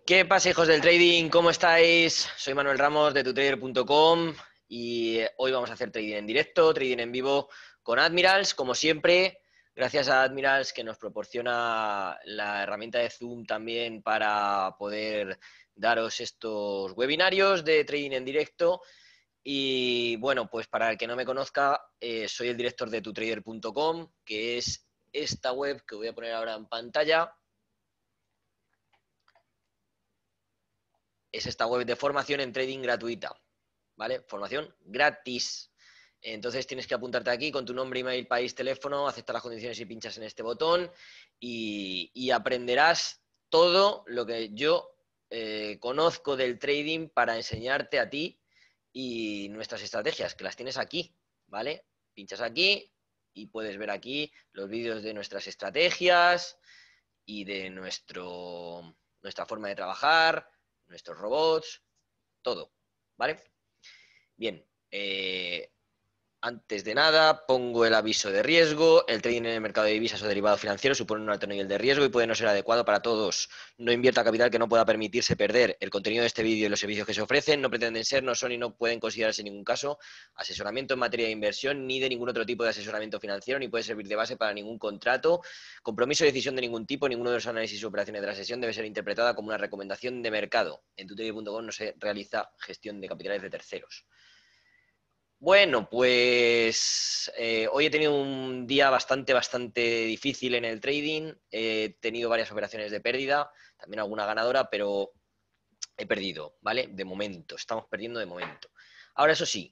¿Qué pasa, hijos del trading? ¿Cómo estáis? Soy Manuel Ramos de tutrader.com y hoy vamos a hacer trading en directo, trading en vivo con Admirals, como siempre. Gracias a Admirals que nos proporciona la herramienta de Zoom también para poder daros estos webinarios de trading en directo. Y bueno, pues para el que no me conozca, soy el director de tutrader.com, que es esta web que voy a poner ahora en pantalla. Es esta web de formación en trading gratuita, ¿vale? Formación gratis. Entonces tienes que apuntarte aquí con tu nombre, email, país, teléfono, aceptar las condiciones y pinchas en este botón y aprenderás todo lo que yo conozco del trading para enseñarte a ti y nuestras estrategias, que las tienes aquí, ¿vale? Pinchas aquí y puedes ver aquí los vídeos de nuestras estrategias y de nuestra forma de trabajar, nuestros robots, todo, ¿vale? Bien, antes de nada, pongo el aviso de riesgo. El trading en el mercado de divisas o derivados financieros supone un alto nivel de riesgo y puede no ser adecuado para todos. No invierta capital que no pueda permitirse perder. El contenido de este vídeo y los servicios que se ofrecen no pretenden ser, no son y no pueden considerarse en ningún caso asesoramiento en materia de inversión ni de ningún otro tipo de asesoramiento financiero, ni puede servir de base para ningún contrato, compromiso o decisión de ningún tipo. Ninguno de los análisis o operaciones de la sesión debe ser interpretada como una recomendación de mercado. En tutrader.com no se realiza gestión de capitales de terceros. Bueno, pues hoy he tenido un día bastante difícil en el trading. He tenido varias operaciones de pérdida, también alguna ganadora, pero he perdido, ¿vale? De momento, estamos perdiendo de momento. Ahora, eso sí,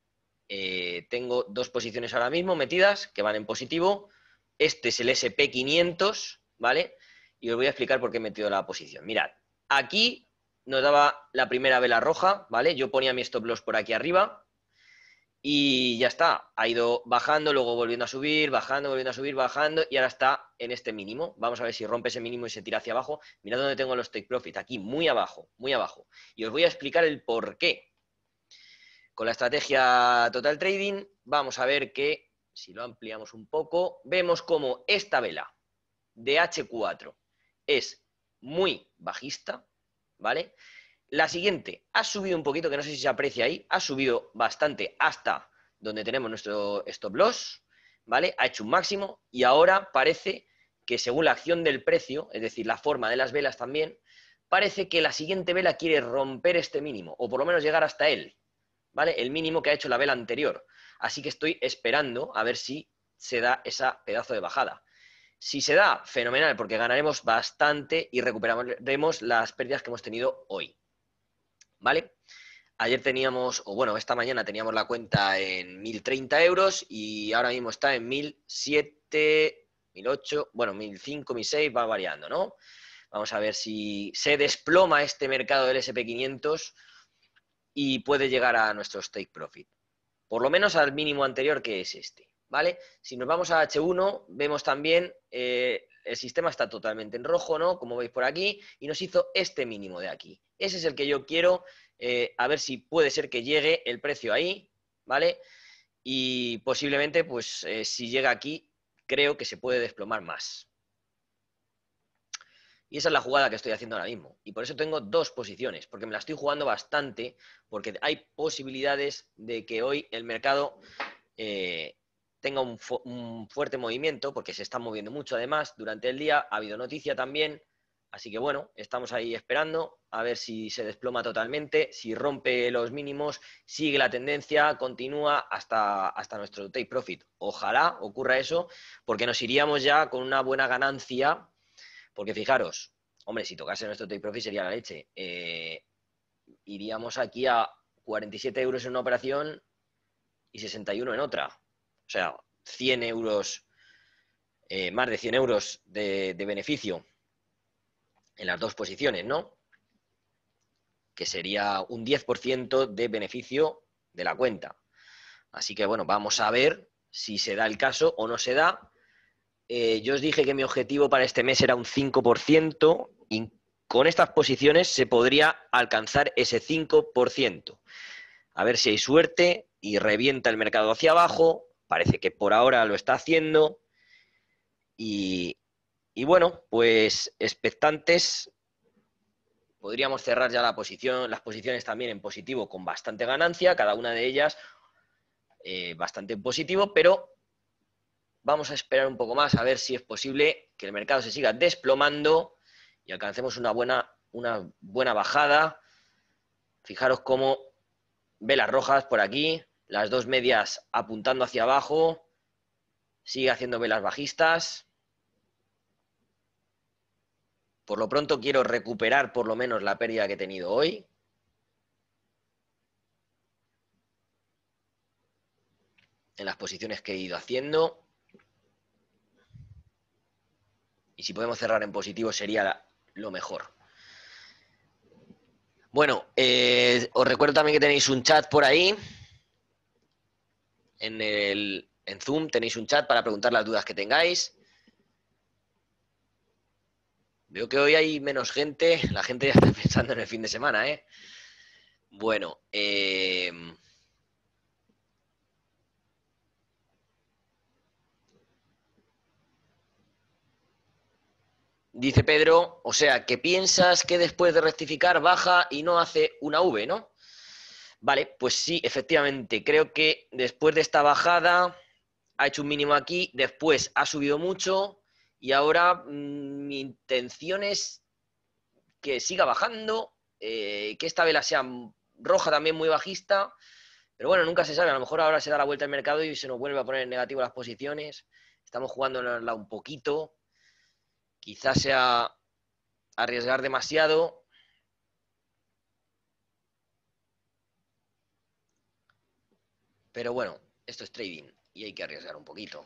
tengo dos posiciones ahora mismo metidas que van en positivo. Este es el SP500, ¿vale? Y os voy a explicar por qué he metido la posición. Mirad, aquí nos daba la primera vela roja, ¿vale? Yo ponía mi stop loss por aquí arriba. Y ya está, ha ido bajando, luego volviendo a subir, bajando, volviendo a subir, bajando, y ahora está en este mínimo. Vamos a ver si rompe ese mínimo y se tira hacia abajo. Mirad dónde tengo los take profit, aquí, muy abajo, muy abajo. Y os voy a explicar el por qué. Con la estrategia Total Trading, vamos a ver que, si lo ampliamos un poco, vemos como esta vela de H4 es muy bajista, ¿vale? La siguiente ha subido un poquito, que no sé si se aprecia ahí, ha subido bastante hasta donde tenemos nuestro stop loss, ¿vale? Ha hecho un máximo y ahora parece que según la acción del precio, es decir, la forma de las velas también, parece que la siguiente vela quiere romper este mínimo, o por lo menos llegar hasta él, ¿vale? El mínimo que ha hecho la vela anterior. Así que estoy esperando a ver si se da esa pedazo de bajada. Si se da, fenomenal, porque ganaremos bastante y recuperaremos las pérdidas que hemos tenido hoy, ¿vale? Ayer teníamos, o bueno, esta mañana teníamos la cuenta en 1.030 euros y ahora mismo está en 1.007, 1.008, bueno, 1.005, 1.006, va variando, ¿no? Vamos a ver si se desploma este mercado del SP500 y puede llegar a nuestros take profit. Por lo menos al mínimo anterior, que es este, ¿vale? Si nos vamos a H1, vemos también el sistema está totalmente en rojo, ¿no? Como veis por aquí, y nos hizo este mínimo de aquí. Ese es el que yo quiero, a ver si puede ser que llegue el precio ahí, ¿vale? Y posiblemente, pues, si llega aquí, creo que se puede desplomar más. Y esa es la jugada que estoy haciendo ahora mismo. Y por eso tengo dos posiciones, porque me la estoy jugando bastante, porque hay posibilidades de que hoy el mercado tenga un fuerte movimiento, porque se está moviendo mucho además durante el día, ha habido noticia también, así que bueno, estamos ahí esperando a ver si se desploma totalmente, si rompe los mínimos, sigue la tendencia, continúa hasta nuestro take profit. Ojalá ocurra eso, porque nos iríamos ya con una buena ganancia, porque fijaros, hombre, si tocase nuestro take profit sería la leche. Iríamos aquí a 47 euros en una operación y 61 en otra. O sea, 100 euros, más de 100 euros de beneficio en las dos posiciones, ¿no? Que sería un 10% de beneficio de la cuenta. Así que bueno, vamos a ver si se da el caso o no se da. Yo os dije que mi objetivo para este mes era un 5% y con estas posiciones se podría alcanzar ese 5%. A ver si hay suerte y revienta el mercado hacia abajo. Parece que por ahora lo está haciendo. Y bueno, pues expectantes, podríamos cerrar ya las posiciones también en positivo con bastante ganancia, cada una de ellas bastante en positivo, pero vamos a esperar un poco más a ver si es posible que el mercado se siga desplomando y alcancemos una buena bajada. Fijaros cómo velas rojas por aquí, las dos medias apuntando hacia abajo, sigue haciendo velas bajistas. Por lo pronto quiero recuperar por lo menos la pérdida que he tenido hoy. En las posiciones que he ido haciendo. Y si podemos cerrar en positivo sería lo mejor. Bueno, os recuerdo también que tenéis un chat por ahí. En Zoom tenéis un chat para preguntar las dudas que tengáis. Veo que hoy hay menos gente. La gente ya está pensando en el fin de semana, ¿eh? Bueno, dice Pedro, o sea, que piensas que después de rectificar baja y no hace una V, ¿no? Vale, pues sí, efectivamente. Creo que después de esta bajada ha hecho un mínimo aquí, después ha subido mucho y ahora mi intención es que siga bajando, que esta vela sea roja también muy bajista, pero bueno, nunca se sabe, a lo mejor ahora se da la vuelta al mercado y se nos vuelve a poner en negativo las posiciones, estamos jugándonosla un poquito, quizás sea arriesgar demasiado, pero bueno, esto es trading y hay que arriesgar un poquito.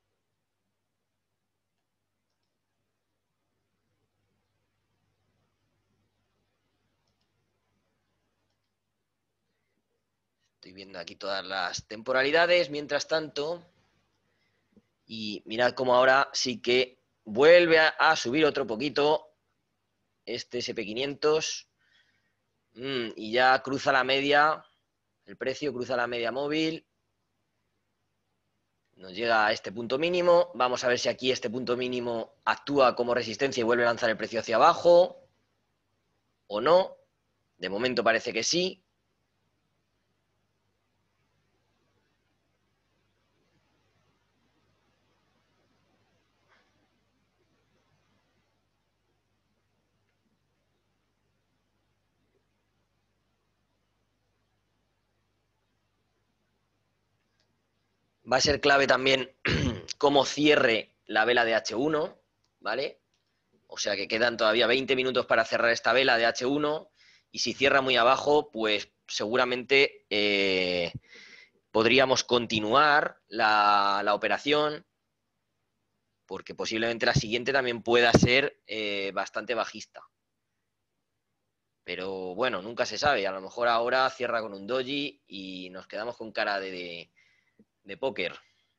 Estoy viendo aquí todas las temporalidades, mientras tanto, y mirad cómo ahora sí que vuelve a subir otro poquito este SP500 y ya cruza la media, el precio cruza la media móvil, nos llega a este punto mínimo, vamos a ver si aquí este punto mínimo actúa como resistencia y vuelve a lanzar el precio hacia abajo o no, de momento parece que sí. Va a ser clave también cómo cierre la vela de H1, ¿vale? O sea que quedan todavía 20 minutos para cerrar esta vela de H1 y si cierra muy abajo, pues seguramente podríamos continuar la operación porque posiblemente la siguiente también pueda ser bastante bajista. Pero bueno, nunca se sabe. A lo mejor ahora cierra con un doji y nos quedamos con cara de póker.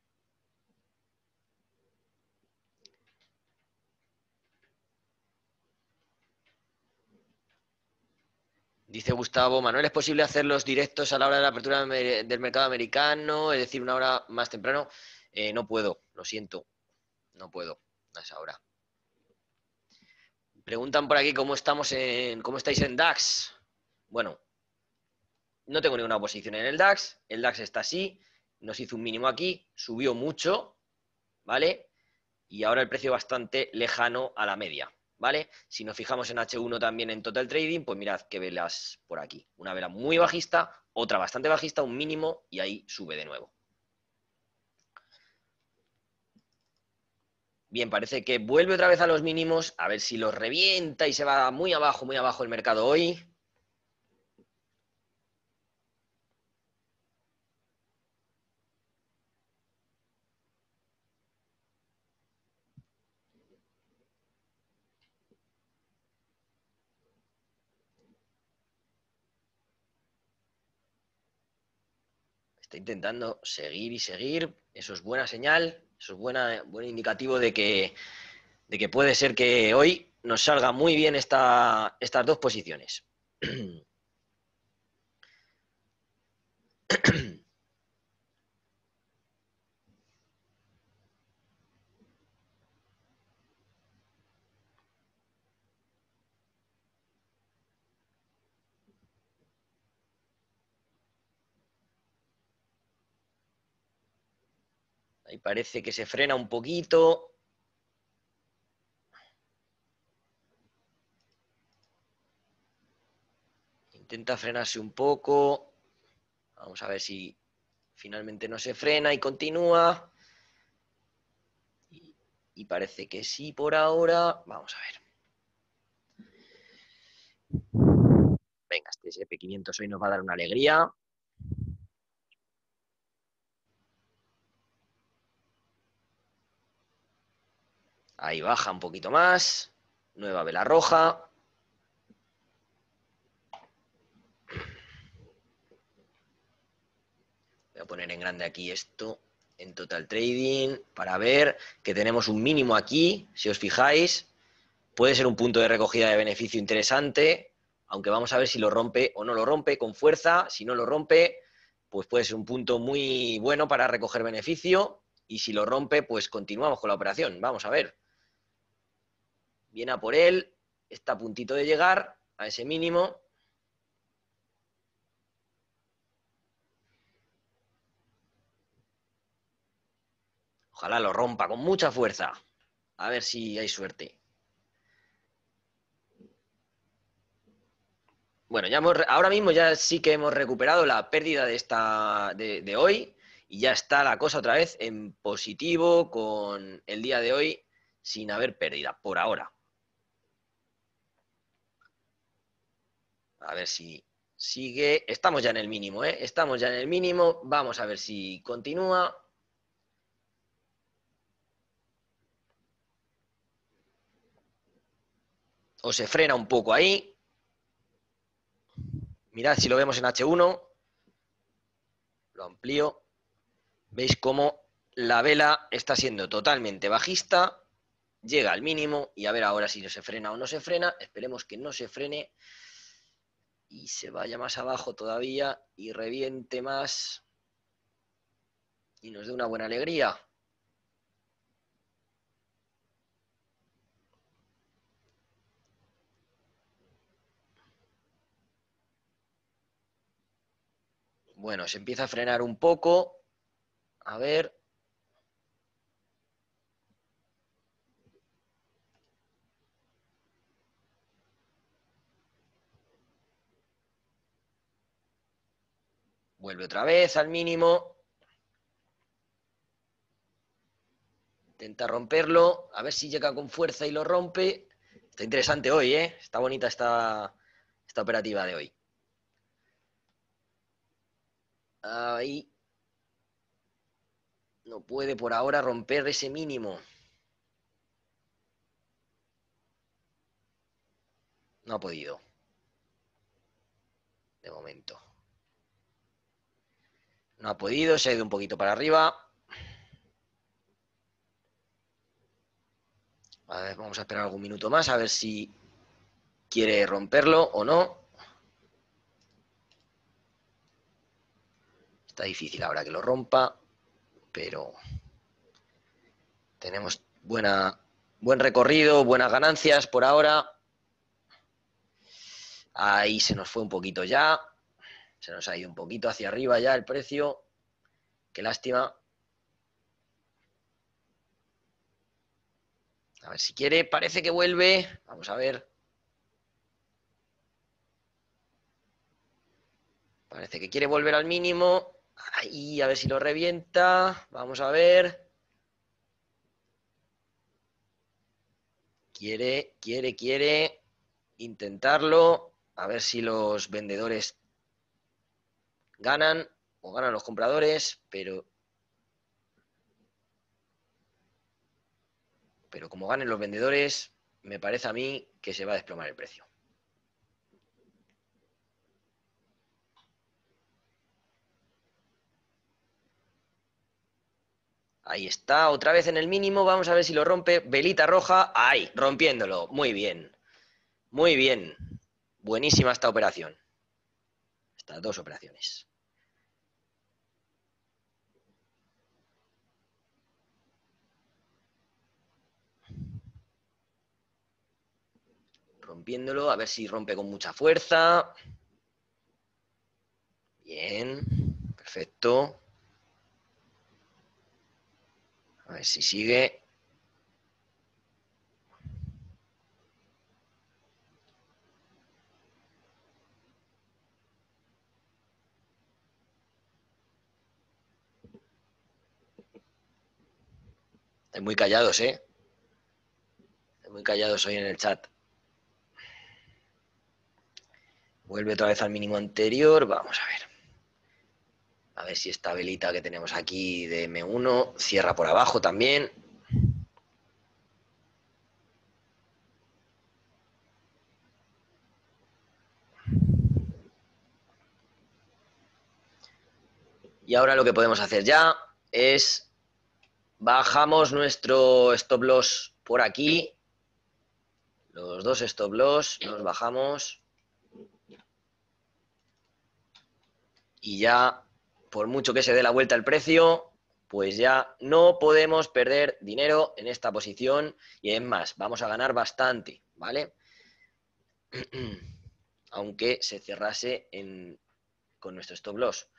Dice Gustavo, Manuel, ¿es posible hacer los directos a la hora de la apertura del mercado americano? Es decir, una hora más temprano. No puedo, lo siento. No puedo a esa hora. Preguntan por aquí cómo estáis en DAX. Bueno, no tengo ninguna posición en el DAX. El DAX está así. Nos hizo un mínimo aquí. Subió mucho. ¿Vale? Y ahora el precio bastante lejano a la media. ¿Vale? Si nos fijamos en H1 también en Total Trading, pues mirad qué velas por aquí. Una vela muy bajista, otra bastante bajista, un mínimo y ahí sube de nuevo. Bien, parece que vuelve otra vez a los mínimos, a ver si los revienta y se va muy abajo el mercado hoy. Está intentando seguir y seguir, eso es buena señal, eso es buen indicativo de que puede ser que hoy nos salga muy bien estas dos posiciones. Ahí parece que se frena un poquito. Intenta frenarse un poco. Vamos a ver si finalmente no se frena y continúa. Y parece que sí por ahora. Vamos a ver. Venga, este SP500 hoy nos va a dar una alegría. Ahí baja un poquito más. Nueva vela roja. Voy a poner en grande aquí esto, en Total Trading, para ver que tenemos un mínimo aquí, si os fijáis. Puede ser un punto de recogida de beneficio interesante, aunque vamos a ver si lo rompe o no lo rompe con fuerza. Si no lo rompe, pues puede ser un punto muy bueno para recoger beneficio. Y si lo rompe, pues continuamos con la operación. Vamos a ver. Viene a por él, está a puntito de llegar a ese mínimo. Ojalá lo rompa con mucha fuerza. A ver si hay suerte. Bueno, ahora mismo ya sí que hemos recuperado la pérdida de hoy y ya está la cosa otra vez en positivo con el día de hoy sin haber pérdida, por ahora. A ver si sigue. Estamos ya en el mínimo, ¿eh? Estamos ya en el mínimo. Vamos a ver si continúa. O se frena un poco ahí. Mirad si lo vemos en H1. Lo amplío. Veis cómo la vela está siendo totalmente bajista. Llega al mínimo y a ver ahora si se frena o no se frena. Esperemos que no se frene y se vaya más abajo todavía y reviente más y nos dé una buena alegría. Bueno, se empieza a frenar un poco. A ver. Vuelve otra vez al mínimo. Intenta romperlo. A ver si llega con fuerza y lo rompe. Está interesante hoy, ¿eh? Está bonita esta operativa de hoy. Ahí. No puede por ahora romper ese mínimo. No ha podido. De momento. No ha podido. Se ha ido un poquito para arriba. A ver, vamos a esperar algún minuto más a ver si quiere romperlo o no. Está difícil ahora que lo rompa, pero tenemos buen recorrido, buenas ganancias por ahora. Ahí se nos fue un poquito ya. Se nos ha ido un poquito hacia arriba ya el precio. Qué lástima. A ver si quiere. Parece que vuelve. Vamos a ver. Parece que quiere volver al mínimo. Ahí, a ver si lo revienta. Vamos a ver. Quiere intentarlo. A ver si los vendedores ganan o ganan los compradores, pero como ganen los vendedores, me parece a mí que se va a desplomar el precio. Ahí está, otra vez en el mínimo. Vamos a ver si lo rompe. Velita roja. Ahí, rompiéndolo. Muy bien. Muy bien. Buenísima esta operación. Estas dos operaciones. Rompiéndolo. A ver si rompe con mucha fuerza. Bien. Perfecto. A ver si sigue. Estáis muy callados, ¿eh? Estáis muy callados hoy en el chat. Vuelve otra vez al mínimo anterior. Vamos a ver. A ver si esta velita que tenemos aquí de M1 cierra por abajo también. Y ahora lo que podemos hacer ya es bajamos nuestro stop loss por aquí. Los dos stop loss los bajamos. Y ya, por mucho que se dé la vuelta el precio, pues ya no podemos perder dinero en esta posición. Y es más, vamos a ganar bastante, ¿vale? Aunque se cerrase con nuestro stop loss.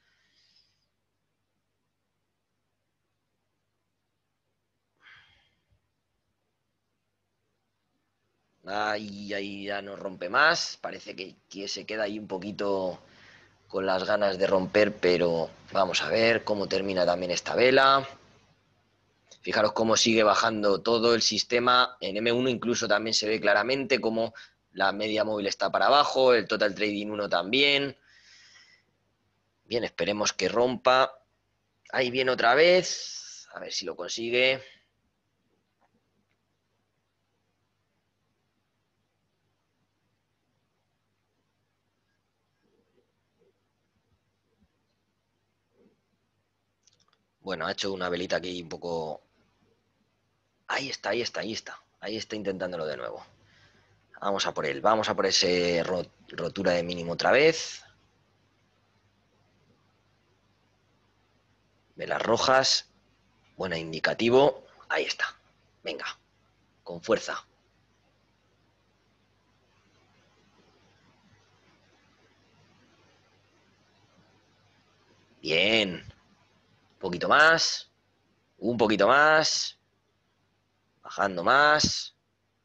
Ahí ya no rompe más. Parece que se queda ahí un poquito con las ganas de romper, pero vamos a ver cómo termina también esta vela. Fijaros cómo sigue bajando todo el sistema. En M1 incluso también se ve claramente cómo la media móvil está para abajo, el total trading 1 también. Bien, esperemos que rompa. Ahí viene otra vez. A ver si lo consigue. Bueno, ha hecho una velita aquí un poco... Ahí está, ahí está, ahí está. Ahí está intentándolo de nuevo. Vamos a por él. Vamos a por ese rotura de mínimo otra vez. Velas rojas. Buena indicativo. Ahí está. Venga. Con fuerza. Bien. Un poquito más. Un poquito más. Bajando más.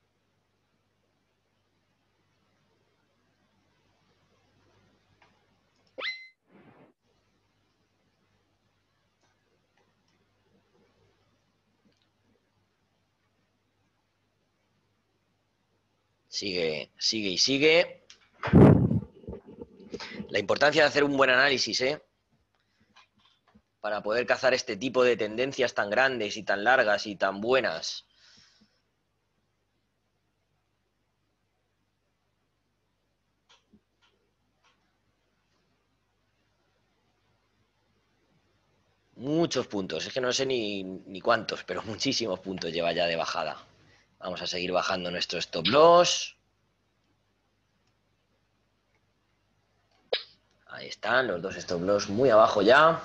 Sigue, sigue y sigue. La importancia de hacer un buen análisis, ¿eh? Para poder cazar este tipo de tendencias tan grandes y tan largas y tan buenas. Muchos puntos, es que no sé ni cuántos, pero muchísimos puntos lleva ya de bajada. Vamos a seguir bajando nuestro stop loss. Ahí están los dos stop loss muy abajo ya.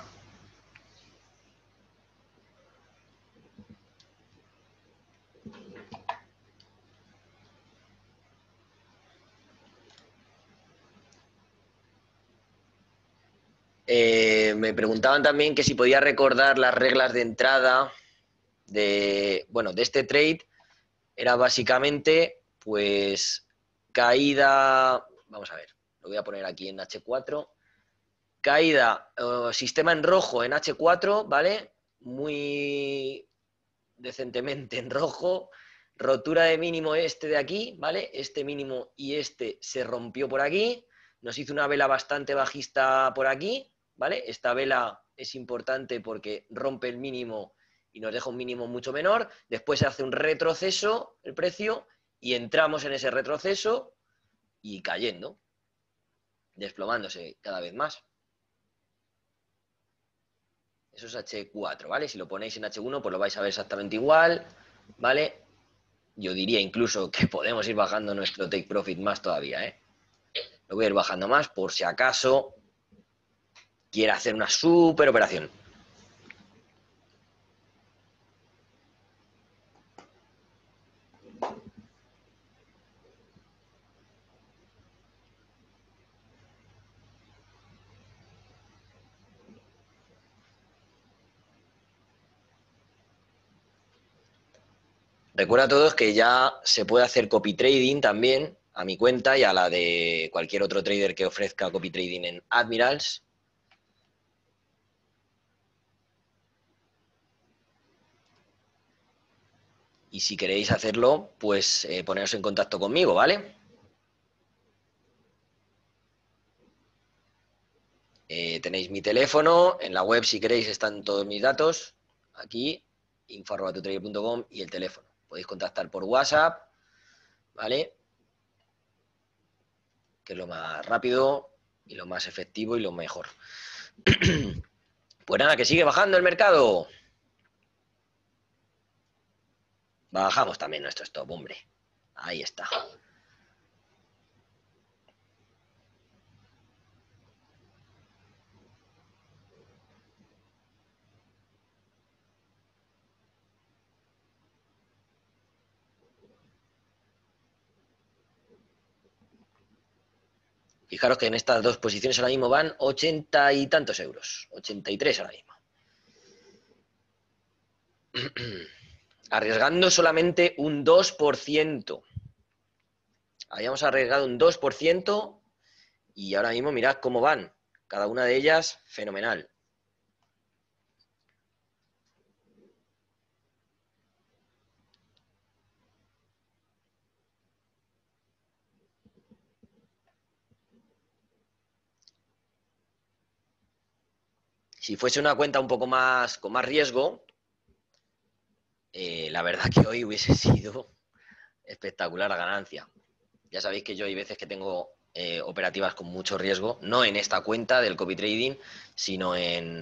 Me preguntaban también que si podía recordar las reglas de entrada de este trade. Era básicamente, pues, caída, vamos a ver, lo voy a poner aquí en H4, caída, sistema en rojo en H4, ¿vale? Muy decentemente en rojo, rotura de mínimo este de aquí, ¿vale? Este mínimo y este se rompió por aquí, nos hizo una vela bastante bajista por aquí, ¿vale? Esta vela es importante porque rompe el mínimo y nos deja un mínimo mucho menor, después se hace un retroceso el precio y entramos en ese retroceso y cayendo, desplomándose cada vez más. Eso es H4, ¿vale? Si lo ponéis en H1, pues lo vais a ver exactamente igual, ¿vale? Yo diría incluso que podemos ir bajando nuestro take profit más todavía, ¿eh? Lo voy a ir bajando más por si acaso quiere hacer una super operación. Recuerda a todos que ya se puede hacer copy trading también a mi cuenta y a la de cualquier otro trader que ofrezca copy trading en Admirals. Y si queréis hacerlo, pues poneros en contacto conmigo, ¿vale? Tenéis mi teléfono, en la web si queréis están todos mis datos, aquí, info@tutrader.com y el teléfono. Podéis contactar por WhatsApp, ¿vale? Que es lo más rápido y lo más efectivo y lo mejor. Pues nada, que sigue bajando el mercado. Bajamos también nuestro stop, hombre. Ahí está. Fijaros que en estas dos posiciones ahora mismo van 80 y tantos euros. 83 ahora mismo. Arriesgando solamente un 2%. Habíamos arriesgado un 2% y ahora mismo mirad cómo van. Cada una de ellas, fenomenal. Si fuese una cuenta un poco más con más riesgo, la verdad que hoy hubiese sido espectacular la ganancia. Ya sabéis que yo hay veces que tengo operativas con mucho riesgo, no en esta cuenta del copy trading, sino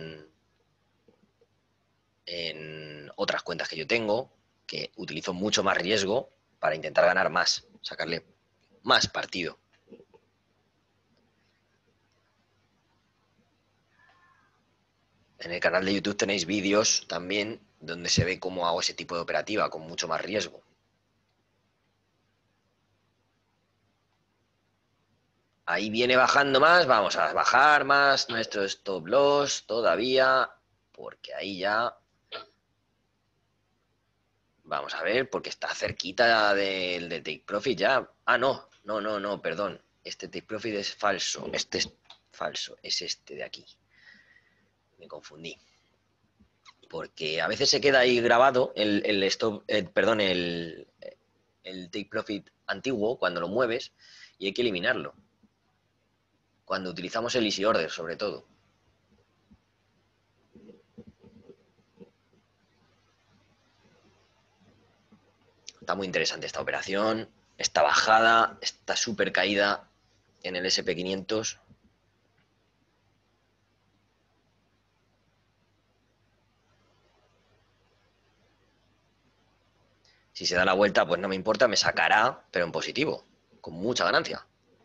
en otras cuentas que yo tengo, que utilizo mucho más riesgo para intentar ganar más, sacarle más partido. En el canal de YouTube tenéis vídeos también donde se ve cómo hago ese tipo de operativa con mucho más riesgo. Ahí viene bajando más, vamos a bajar más nuestro stop loss todavía, porque ahí ya vamos a ver, porque está cerquita del de Take Profit ya. Ah, no, perdón. Este Take Profit es falso. Este es falso, es este de aquí. Me confundí. Porque a veces se queda ahí grabado el stop, perdón, el Take Profit antiguo cuando lo mueves y hay que eliminarlo. Cuando utilizamos el Easy Order, sobre todo. Está muy interesante esta operación. Esta bajada, esta super caída en el SP500. Si se da la vuelta, pues no me importa, me sacará, pero en positivo, con mucha ganancia.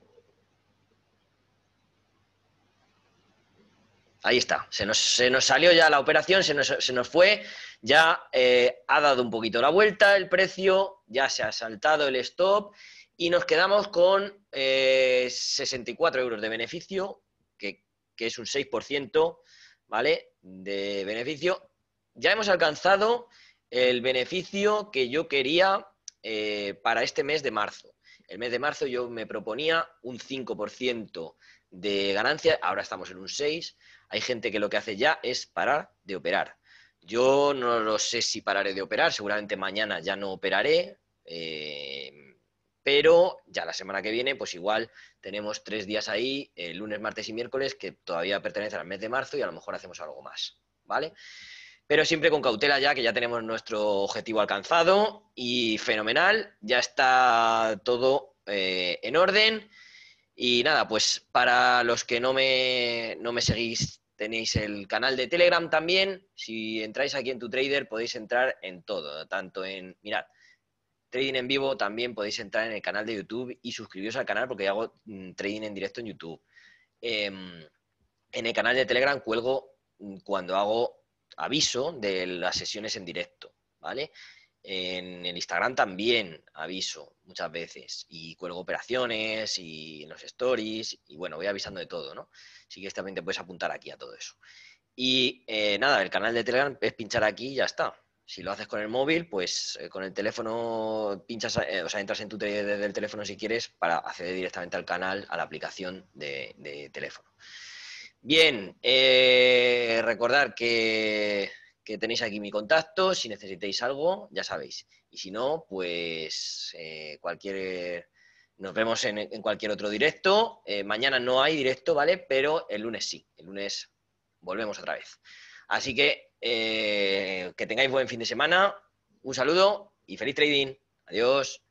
Ahí está, se nos salió ya la operación, se nos fue, ya ha dado un poquito la vuelta el precio, ya se ha saltado el stop y nos quedamos con 64 euros de beneficio, que es un 6%, ¿vale? De beneficio. Ya hemos alcanzado el beneficio que yo quería para este mes de marzo. El mes de marzo yo me proponía un 5% de ganancia, ahora estamos en un 6%. Hay gente que lo que hace ya es parar de operar. Yo no lo sé si pararé de operar, seguramente mañana ya no operaré, pero ya la semana que viene, pues igual tenemos 3 días ahí, lunes, martes y miércoles, que todavía pertenecen al mes de marzo y a lo mejor hacemos algo más, ¿vale? Pero siempre con cautela ya, que ya tenemos nuestro objetivo alcanzado y fenomenal, ya está todo en orden. Y nada, pues para los que no me seguís, tenéis el canal de Telegram también. Si entráis aquí en TuTrader podéis entrar en todo, tanto en, mirad, trading en vivo, también podéis entrar en el canal de YouTube y suscribiros al canal porque hago trading en directo en YouTube. En el canal de Telegram cuelgo cuando hago aviso de las sesiones en directo, ¿vale? En el Instagram también aviso muchas veces y cuelgo operaciones y en los stories y bueno, voy avisando de todo, ¿no? Así que también te puedes apuntar aquí a todo eso. Y nada, el canal de Telegram es pinchar aquí y ya está. Si lo haces con el móvil, pues con el teléfono pinchas, o sea, entras en tu desde el teléfono si quieres para acceder directamente al canal, a la aplicación de teléfono. Bien, recordar que tenéis aquí mi contacto, si necesitáis algo, ya sabéis. Y si no, pues nos vemos en cualquier otro directo. Mañana no hay directo, ¿vale? Pero el lunes sí. El lunes volvemos otra vez. Así que tengáis buen fin de semana. Un saludo y feliz trading. Adiós.